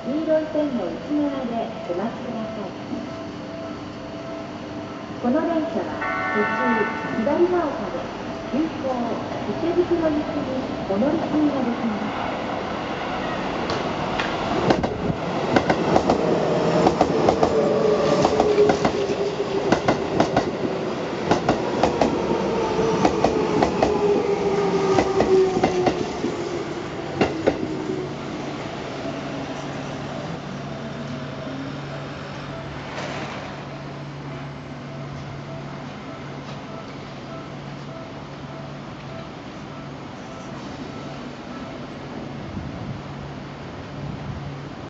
黄色い線の内側でお待ちください。この電車は途中左ヶ丘で急行池袋行きにお乗り継ぎができます。